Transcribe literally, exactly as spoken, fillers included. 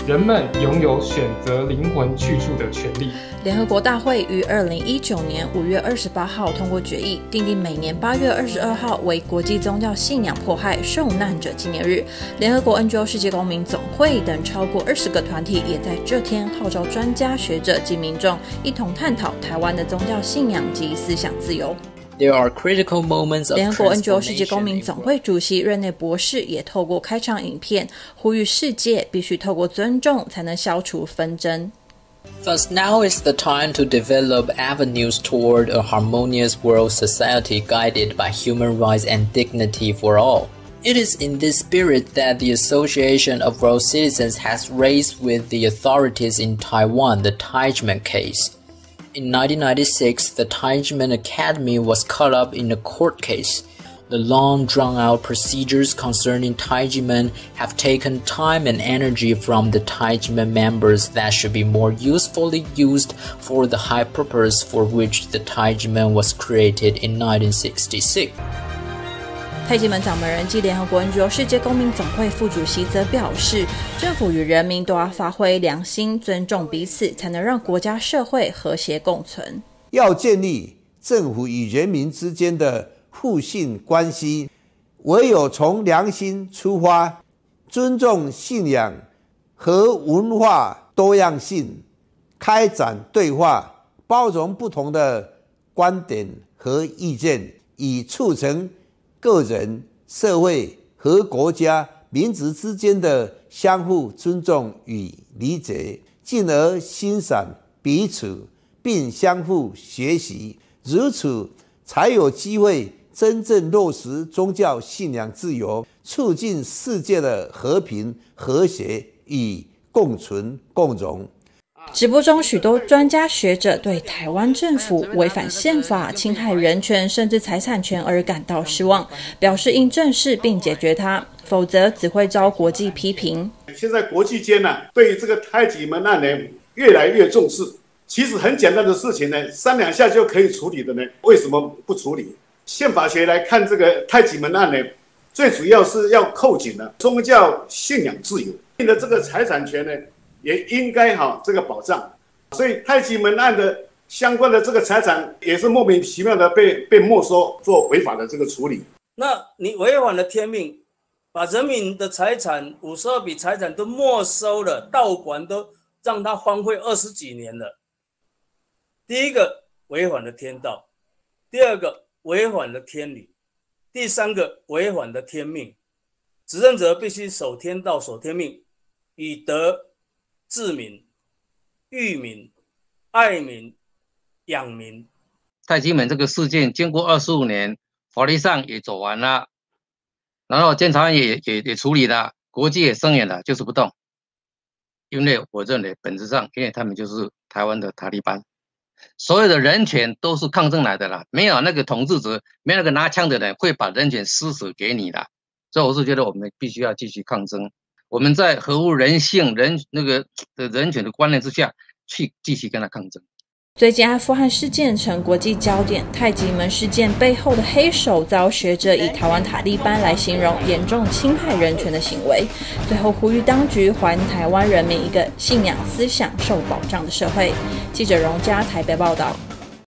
人们拥有选择灵魂去处的权利。 联合国大会于二零一九年五月二十八号通过决议，订定每年八月二十二号为国际宗教信仰迫害受难者纪念日。联合国 N G O 世界公民总会等超过二十个团体也在这天号召专家学者及民众一同探讨台湾的宗教信仰及思想自由。 There are critical moments of 联合国 N G O 世界公民总会主席瑞内博士也透过开场影片呼吁世界必须透过尊重才能消除纷争。 Thus, now is the time to develop avenues toward a harmonious world society guided by human rights and dignity for all. It is in this spirit that the Association of World Citizens has raised with the authorities in Taiwan the Taijiman case. In nineteen ninety-six, the Taijiman Academy was caught up in a court case. The long drawn-out procedures concerning Taijiman have taken time and energy from the Taijiman members that should be more usefully used for the high purpose for which the Taijiman was created in nineteen sixty-six. 太极门掌门人暨联合国 N G O 世界公民总会副主席则表示，政府与人民都要发挥良心，尊重彼此，才能让国家社会和谐共存。 要建立政府与人民之间的互信关系，唯有从良心出发，尊重信仰和文化多样性，开展对话，包容不同的观点和意见，以促成个人、社会和国家、民族之间的相互尊重与理解，进而欣赏彼此，并相互学习。如此，才有机会真正落实宗教信仰自由，促进世界的和平、和谐与共存共荣。 直播中，许多专家学者对台湾政府违反宪法、侵害人权甚至财产权而感到失望，表示应正视并解决它，否则只会遭国际批评。 现在国际间呢、啊，对这个太极门案呢越来越重视。其实很简单的事情呢，三两下就可以处理的呢，为什么不处理？宪法学来看这个太极门案呢，最主要是要扣紧了宗教信仰自由，并的这个财产权呢。也应该好这个保障，所以太极门案的相关的这个财产也是莫名其妙的被被没收，做违法的这个处理。 那你违反了天命，把人民的财产五十二笔财产都没收了，道馆都让它荒废二十几年了。第一个违反了天道，第二个违反了天理，第三个违反了天命。执政者必须守天道、守天命，以德治民、育民、爱民、养民。 太极门这个事件经过二十五年，法律上也走完了，然后监察院也也也处理了，国际也声援了，就是不动。因为我认为本质上，因为他们就是台湾的塔利班，所有的人权都是抗争来的啦，没有那个统治者，没有那个拿枪的人会把人权施舍给你的，所以我是觉得我们必须要继续抗争。我们在合乎人性、人那个的人权的观念之下，去继续跟他抗争。 最近阿富汗事件成国际焦点，太极门事件背后的黑手遭学者以台湾塔利班来形容严重侵害人权的行为，最后呼吁当局还台湾人民一个信仰思想受保障的社会。记者荣嘉台北报道。